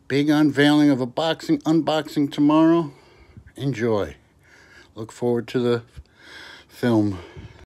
Big unveiling of a unboxing tomorrow. Enjoy. Look forward to the film.